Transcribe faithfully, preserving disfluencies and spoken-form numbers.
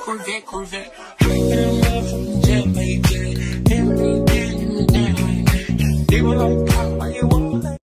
Corvette, Corvette. I get a love from the jet, baby. Every day in the night. They were like,